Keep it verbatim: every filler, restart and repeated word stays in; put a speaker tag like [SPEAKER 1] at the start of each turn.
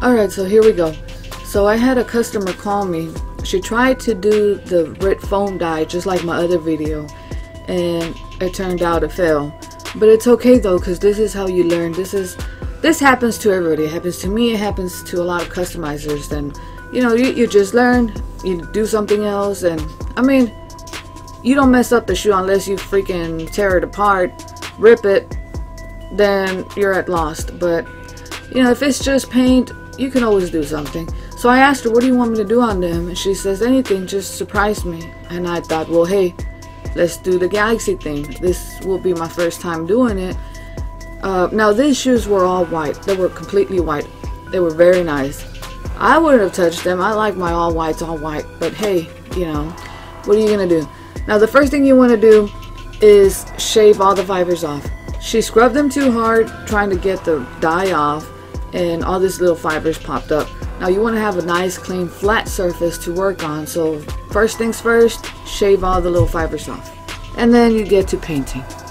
[SPEAKER 1] Alright, so here we go. So I had a customer call me. She tried to do the Rit foam dye just like my other video, and it turned out to fail. But it's okay though, because this is how you learn. This is this happens to everybody. It happens to me, it happens to a lot of customizers. And you know, you, you just learn, you do something else, and I mean, you don't mess up the shoe unless you freaking tear it apart, rip it, then you're at lost. But you know, if it's just paint, you can always do something. So I asked her, what do you want me to do on them? And she says, anything, just surprise me. And I thought, well, hey, let's do the galaxy thing. This will be my first time doing it. Uh, now these shoes were all white. They were completely white. They were very nice. I wouldn't have touched them. I like my all whites all white. But hey, you know, what are you gonna do? Now the first thing you want to do is shave all the fibers off. She scrubbed them too hard trying to get the dye off, and all these little fibers popped up. Now you want to have a nice clean flat surface to work on, so first things first, shave all the little fibers off, and then you get to painting.